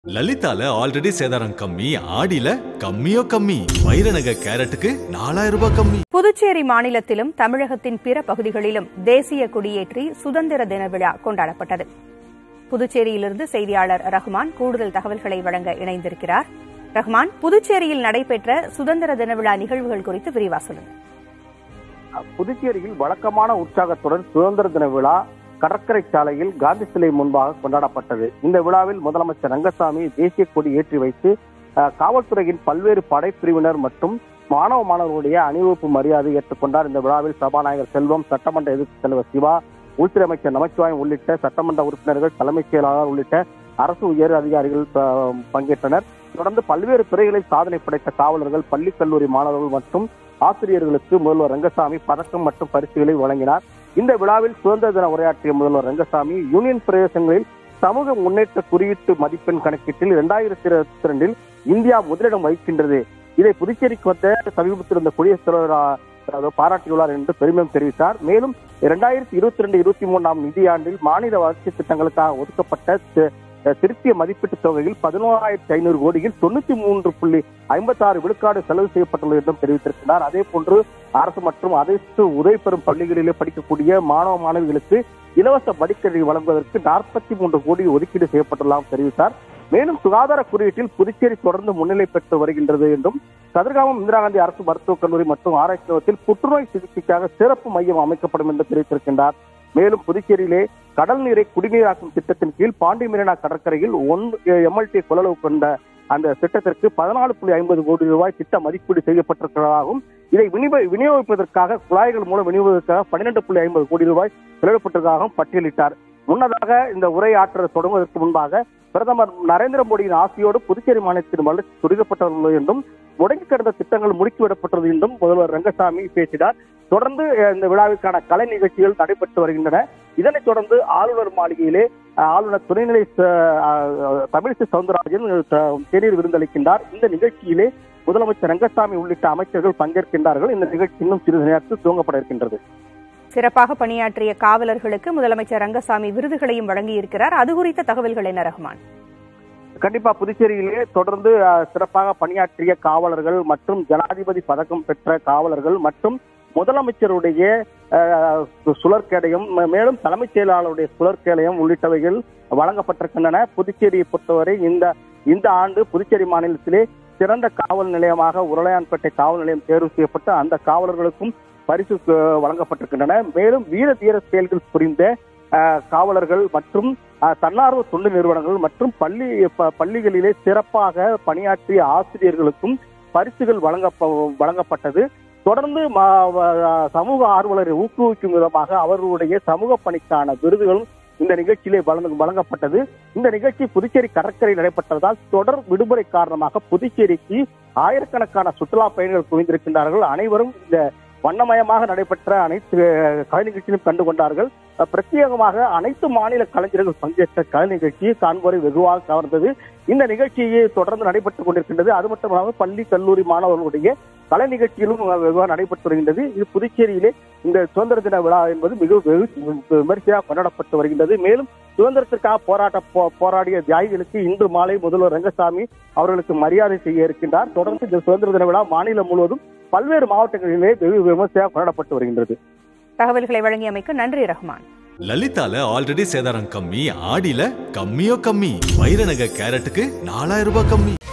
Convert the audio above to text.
லலிதால already சேதாரம் கம்மி, ஆடியில கம்மியோ கம்மி. வைரநக கேரட்டுக்கு 4000 ரூபாய் கம்மி. புதுச்சேரி மாநிலத்திலும் தமிழகத்தின் பிற பகுதிகளிலும் தேசிய கொடியேற்றி சுதந்திர தின விழா கொண்டாடப்பட்டது. புதுச்சேரியிலிருந்து செய்தியாளர் ரஹ்மான் கூடுதல் தகவல்களை வழங்க இணைந்திருக்கிறார். ரஹ்மான், புதுச்சேரியில் நடைபெற்ற சுதந்திர தின விழா நிகழ்வுகள் குறித்து விரிவா சொல்லுங்க. புதுச்சேரியில் வழக்கமான உற்சாகத்துடன் சுதந்திர தின விழா கடற்கரை சாலையில் காந்தி சிலை முன்பாக கொண்டாடப்பட்டது. இந்த விழாவில் முதலமைச்சர் ரங்கசாமி தேசிய கொடி ஏற்றி வைத்து காவல்துறையின் பல்வேறு படைப்பிரிவினர் மற்றும் மாணவர்களுடைய அணிவகுப்பு மரியாதை ஏற்றுக்கொண்டார். இந்த விழாவில் சபாநாயகர் செல்வம், சட்டமன்ற எதிர்க்கட்சித் தலைவர் சிவா, உள்துறை அமைச்சர் நமச்சிவாயம் உள்ளிட்ட சட்டமன்ற உறுப்பினர்கள், தலைமைச் செயலாளர் உள்ளிட்ட அரசு உயர் அதிகாரிகள் பங்கேற்றனர். தொடர்ந்து பல்வேறு துறைகளில் சாதனை படைத்த காவலர்கள், பள்ளி கல்லூரி மாணவர்கள் மற்றும் ஆசிரியர்களுக்கு முதல்வர் ரங்கசாமி பதக்கம் மற்றும் பரிசுகளை வழங்கினார். இந்த விழாவில் சுதந்திர தின உரையாற்றிய முதல்வர் ரங்கசாமி யூனியன் பிரதேசங்களில் சமூக முன்னேற்ற குறியீட்டு மதிப்பெண் கணக்கீட்டில் 2022 இந்தியா முதலிடம் வகிக்கின்றது. இதை புதுச்சேரிக்கு வந்த சமீபத்தில் இருந்த குடியரசுத் தலைவர் பாராட்டியுள்ளார் என்று பெருமிதம் தெரிவித்தார். மேலும் 2022-23 நிதியாண்டில் மாநில வளர்ச்சி திட்டங்களுக்காக ஒதுக்கப்பட்ட திருத்திய மதிப்பீட்டு தொகையில் 11,500 கோடியில் 93.56 விழுக்காடு செலவு செய்யப்பட்டுள்ளது என்றும் தெரிவித்திருக்கிறார். அதே போன்று அரசு மற்றும் அரசு உதவி பெறும் பள்ளிகளிலே படிக்கக்கூடிய மாணவிகளுக்கு இலவச படிக்கல்வி வழங்குவதற்கு 43 கோடி ஒதுக்கீடு செய்யப்பட்டுள்ளதாக தெரிவித்தார். மேலும் சுகாதார குறியீட்டில் புதுச்சேரி தொடர்ந்து முன்னிலை பெற்று வருகின்றது என்றும், கதிர்காமம் இந்திரா காந்தி அரசு மருத்துவக் கல்லூரி மற்றும் ஆராய்ச்சி நிலையத்தில் புற்றுநோய் சிகிச்சைக்காக சிறப்பு மையம் அமைக்கப்படும் என்று தெரிவித்திருக்கின்றார். மேலும் புதுச்சேரியிலே கடல் நீரை குடிநீராக்கும் திட்டத்தின் கீழ் பாண்டி மெரினா கடற்கரையில் 1 MLT கொள்ளளவு கொண்ட அந்த திட்டத்திற்கு 14.50 கோடி ரூபாய் திட்ட மதிப்பீடு செய்யப்பட்டிருக்கிறதாகவும், இதை விநியோகிப்பதற்காக குழாய்கள் மூலம் விநியோகிப்பதற்காக 12.50 கோடி ரூபாய் செலவிடப்பட்டதாகவும் பட்டியலிட்டார். முன்னதாக இந்த உரையாற்ற தொடங்குவதற்கு முன்பாக பிரதமர் நரேந்திர மோடியின் ஆசையோடு புதுச்சேரி மாநிலத்தின் வளர்ச்சி துரிதப்பட்டுள்ளது என்றும், முடங்கி கிடந்த திட்டங்கள் முடுக்கிவிடப்பட்டது என்றும் முதல்வர் ரங்கசாமி பேசினார். தொடர்ந்து இந்த விழாவிற்கான கலை நிகழ்ச்சிகள் நடைபெற்று வருகின்றன. இதனைத் தொடர்ந்து ஆளுநர் மாளிகையிலே ஆளுநர் துணைநிலை தமிழிசை சவுந்தரராஜன் தேநீர் விருந்தளிக்கின்றார். இந்த நிகழ்ச்சியிலே முதலமைச்சர் ரங்கசாமி உள்ளிட்ட அமைச்சர்கள் பங்கேற்கின்றார்கள். இந்த நிகழ்ச்சி இன்னும் சிறிது நேரத்தில் துவங்கப்பட இருக்கின்றது. சிறப்பாக பணியாற்றிய காவலர்களுக்கு முதலமைச்சர் ரங்கசாமி விருதுகளையும் வழங்கியிருக்கிறார். அது குறித்த தகவல்கள் என்ன ரஹ்மான்? கண்டிப்பா புதுச்சேரியிலே தொடர்ந்து சிறப்பாக பணியாற்றிய காவலர்கள் மற்றும் ஜனாதிபதி பதக்கம் பெற்ற காவலர்கள் மற்றும் முதலமைச்சருடைய சுழற்கேடயம், மேலும் தலைமைச் செயலாளருடைய சுழற்கேடயம் உள்ளிட்டவைகள் வழங்கப்பட்டிருக்கின்றன. புதுச்சேரியை பொறுத்தவரை இந்த ஆண்டு புதுச்சேரி மாநிலத்திலே சிறந்த காவல் நிலையமாக உருளையான்பேட்டை காவல் நிலையம் தேர்வு செய்யப்பட்டு அந்த காவலர்களுக்கும் பரிசு வழங்கப்பட்டிருக்கின்றன. மேலும் வீர தீர செயல்கள் புரிந்த காவலர்கள் மற்றும் தன்னார்வ தொண்டு நிறுவனங்கள் மற்றும் பள்ளிகளிலே சிறப்பாக பணியாற்றிய ஆசிரியர்களுக்கும் பரிசுகள் வழங்கப்பட்டது. தொடர்ந்து சமூக ஆர்வலரை ஊக்குவிக்கும் விதமாக அவர்களுடைய சமூக பணிக்கான விருதுகளும் இந்த நிகழ்ச்சியிலே வழங்கப்பட்டது. இந்த நிகழ்ச்சி புதுச்சேரி கடற்கரை நடைபெற்றதால் தொடர் விடுமுறை காரணமாக புதுச்சேரிக்கு ஆயிரக்கணக்கான சுற்றுலா பயணிகள் குவிந்திருக்கின்றார்கள். அனைவரும் இந்த வண்ணமயமாக நடைபெற்ற அனைத்து கலை நிகழ்ச்சியிலும் கண்டு கொண்டார்கள். பிரத்யேகமாக அனைத்து மாநில கலைஞர்கள் பங்கேற்ற கலை நிகழ்ச்சியை காண்போரை வெகுவாக கவர்ந்தது. இந்த நிகழ்ச்சியை தொடர்ந்து நடைபெற்றுக் கொண்டிருக்கின்றது. அது மட்டுமல்லாமல் பள்ளி கல்லூரி மாணவர்களுடைய கலை நிகழ்ச்சிகளும் வெகுவாக நடைபெற்று வருகின்றது. இது புதுச்சேரியிலே இந்த சுதந்திர தின விழா என்பது மிக விமர்சையாக கொண்டாடப்பட்டு வருகின்றது. மேலும் சுதந்திரத்திற்காக போராடிய தியாகிகளுக்கு இன்று மாலை முதல்வர் ரங்கசாமி அவர்களுக்கு மரியாதை செய்ய இருக்கின்றார். தொடர்ந்து இந்த சுதந்திர தின விழா மாநிலம் முழுவதும் பல்வேறு மாவட்டங்களிலே வெகு விமர்சையாக கொண்டாடப்பட்டு வருகின்றது. தகவல்களை வழங்கியமைக்கு நன்றி ரஹ்மான். லலிதால ஆல்ரெடி சேதாரம் கம்மி, ஆடியில கம்மியோ கம்மி. வைரநக கேரட்டுக்கு 4000 ரூபாய் கம்மி.